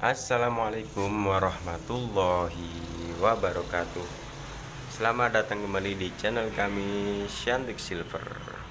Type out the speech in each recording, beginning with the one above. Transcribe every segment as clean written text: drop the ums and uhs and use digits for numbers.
Assalamualaikum warahmatullahi wabarakatuh. Selamat datang kembali di channel kami Shantik Silver.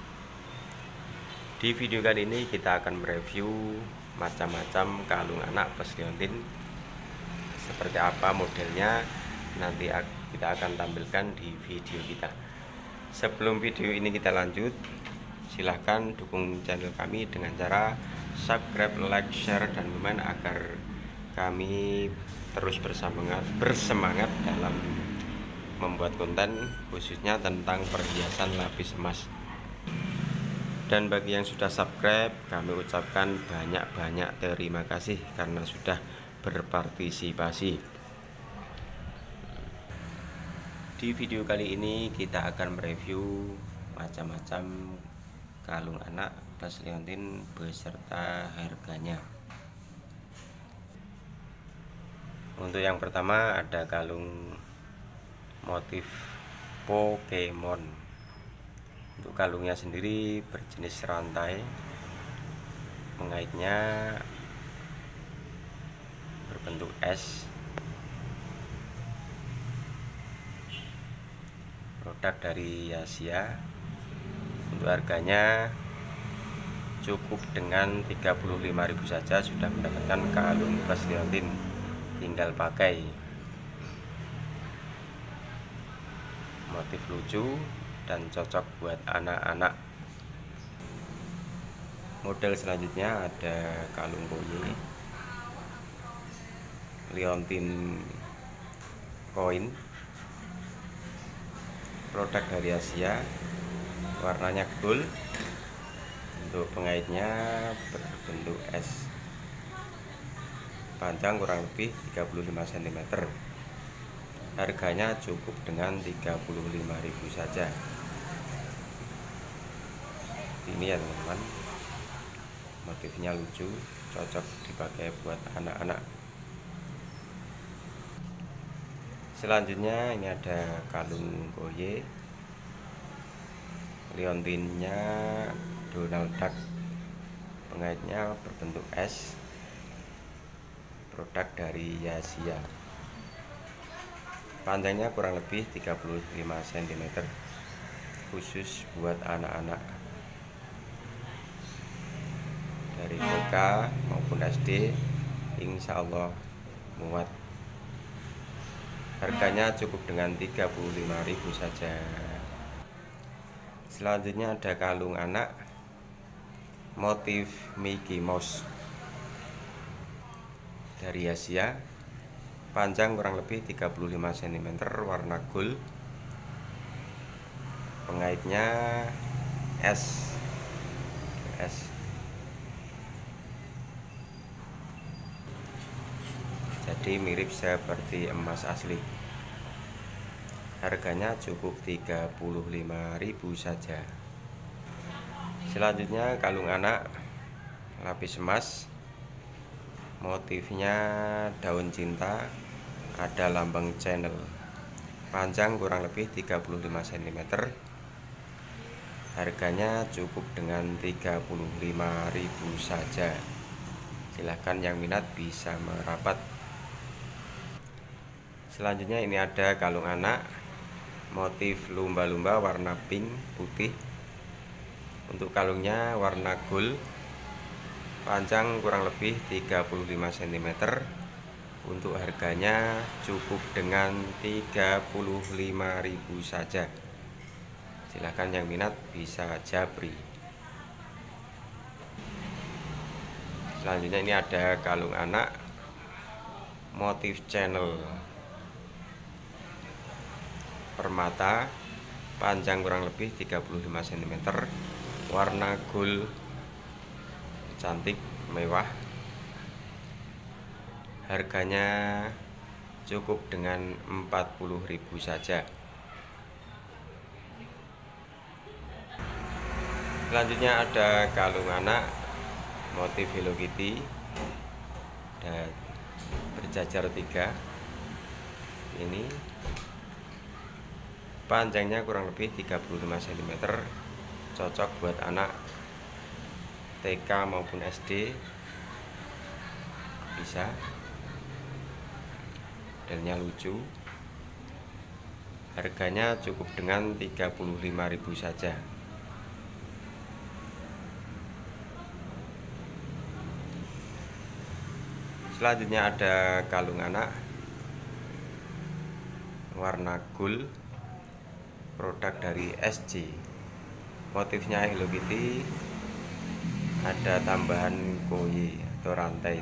Di video kali ini kita akan mereview macam-macam kalung anak plus liontin. Seperti apa modelnya nanti kita akan tampilkan di video kita. Sebelum video ini kita lanjut, silahkan dukung channel kami dengan cara subscribe, like, share, dan komen agar kami terus bersemangat dalam membuat konten khususnya tentang perhiasan lapis emas. Dan bagi yang sudah subscribe, kami ucapkan banyak-banyak terima kasih karena sudah berpartisipasi. Di video kali ini kita akan mereview macam-macam kalung anak plus liontin beserta harganya. Untuk yang pertama ada kalung motif Pokemon. Untuk kalungnya sendiri berjenis rantai, pengaitnya berbentuk S, produk dari Asia. Untuk harganya cukup dengan 35.000 saja sudah mendapatkan kalung plus liontin, tinggal pakai. Motif lucu dan cocok buat anak-anak. Model selanjutnya ada kalung koin liontin koin, produk dari Asia, warnanya gold. Untuk pengaitnya berbentuk S, panjang kurang lebih 35 cm. Harganya cukup dengan 35.000 saja. Ini ya teman-teman, motifnya lucu, cocok dipakai buat anak-anak. Selanjutnya ini ada kalung koye, liontinnya Donald Duck, pengaitnya berbentuk S, produk dari Asia. Panjangnya kurang lebih 35 cm, khusus buat anak-anak dari TK maupun SD, insya Allah muat. Harganya cukup dengan 35.000 saja. Selanjutnya ada kalung anak motif Mickey Mouse dari Asia, panjang kurang lebih 35 cm, warna gold, pengaitnya S. Jadi mirip seperti emas asli. Harganya cukup 35.000 saja. Selanjutnya kalung anak lapis emas, motifnya daun cinta, ada lambang channel, panjang kurang lebih 35 cm. Harganya cukup dengan 35.000 saja. Silahkan yang minat bisa merapat. Selanjutnya ini ada kalung anak motif lumba-lumba warna pink putih. Untuk kalungnya warna gold, panjang kurang lebih 35 cm. Untuk harganya cukup dengan 35.000 saja. Silahkan yang minat bisa japri. Selanjutnya ini ada kalung anak motif channel permata, panjang kurang lebih 35 cm, warna gold, cantik, mewah. Harganya cukup dengan 40.000 saja. Selanjutnya ada kalung anak motif Hello Kitty dan berjajar 3. Ini panjangnya kurang lebih 35 cm, cocok buat anak TK maupun SD bisa. modelnya lucu. Harganya cukup dengan 35.000 saja. Selanjutnya ada kalung anak warna gold, produk dari SC. Motifnya Hello Kitty, ada tambahan koin atau rantai.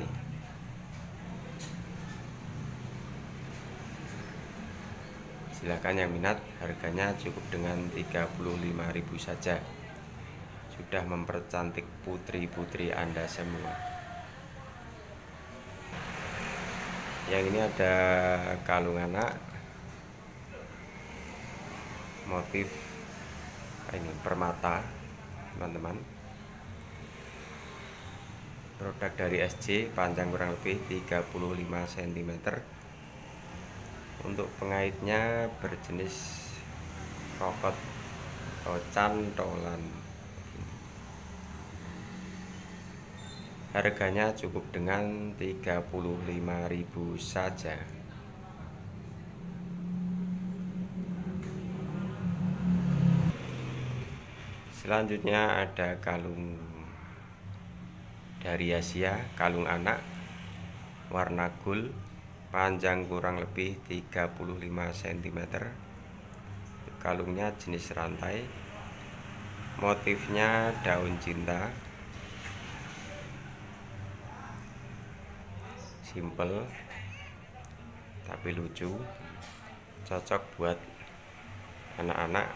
Silakan yang minat, harganya cukup dengan 35.000 saja. Sudah mempercantik putri-putri Anda semua. Yang ini ada kalung anak motif ini permata, teman-teman. Produk dari SC, panjang kurang lebih 35 cm. Untuk pengaitnya berjenis kokot atau cantolan. Harganya cukup dengan 35.000 saja. Selanjutnya ada kalung dari Asia, kalung anak warna gold, panjang kurang lebih 35 cm. Kalungnya jenis rantai, motifnya daun cinta. Simple tapi lucu, cocok buat anak-anak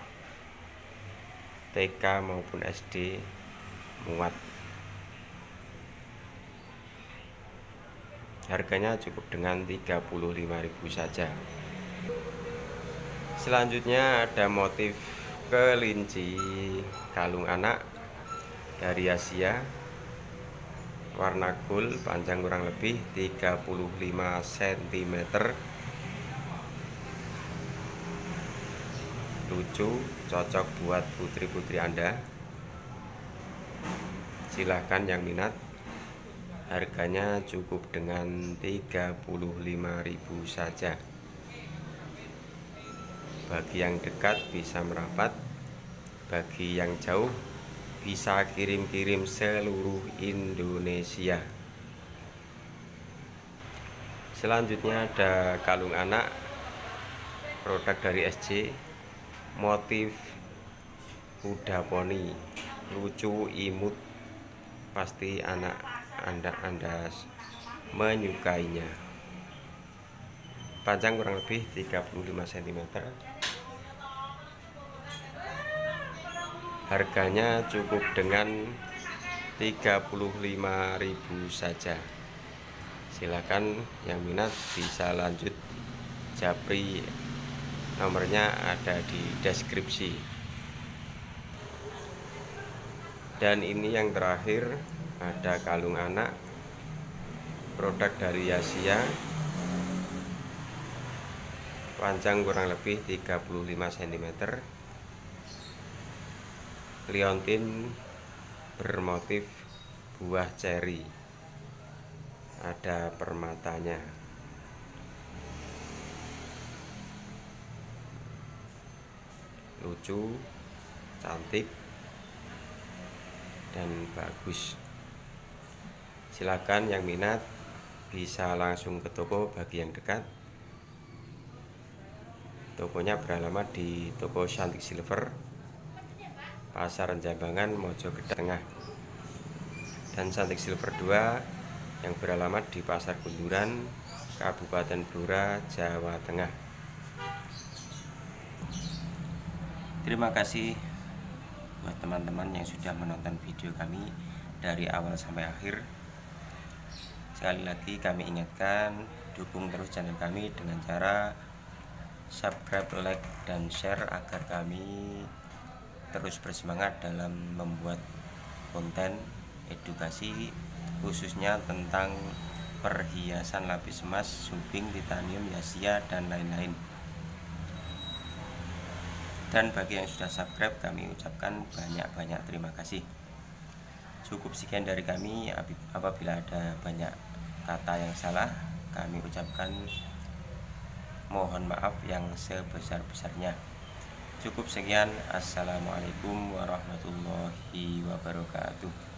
TK maupun SD muat. Harganya cukup dengan 35.000 saja. Selanjutnya ada motif kelinci kalung anak dari Asia, warna gold, panjang kurang lebih 35 cm. Lucu, cocok buat putri-putri Anda. Silahkan yang minat, harganya cukup dengan 35.000 saja. Bagi yang dekat bisa merapat, bagi yang jauh bisa kirim-kirim seluruh Indonesia. Selanjutnya ada kalung anak produk dari SC, motif kuda poni, lucu, imut, pasti anak Anda menyukainya. Panjang kurang lebih 35 cm. Harganya cukup dengan 35.000 saja. Silakan yang minat bisa lanjut japri, nomornya ada di deskripsi. Dan ini yang terakhir, ada kalung anak produk dari Asia, panjang kurang lebih 35 cm. Liontin bermotif buah ceri, ada permatanya. Lucu, cantik, dan bagus. Silakan yang minat bisa langsung ke toko bagi yang dekat. Tokonya beralamat di toko Cantik Silver, Pasar Jambangan, Mojokerto Tengah, dan Cantik Silver 2 yang beralamat di Pasar Kunduran, Kabupaten Blora, Jawa Tengah. Terima kasih buat teman-teman yang sudah menonton video kami dari awal sampai akhir. Sekali lagi kami ingatkan, dukung terus channel kami dengan cara subscribe, like, dan share agar kami terus bersemangat dalam membuat konten edukasi, khususnya tentang perhiasan lapis emas, suping, titanium, Asia, dan lain-lain. Dan bagi yang sudah subscribe, kami ucapkan banyak-banyak terima kasih. Cukup sekian dari kami. Apabila ada banyak kata yang salah, kami ucapkan Mohon maaf yang sebesar-besarnya. Cukup sekian. Assalamualaikum warahmatullahi wabarakatuh.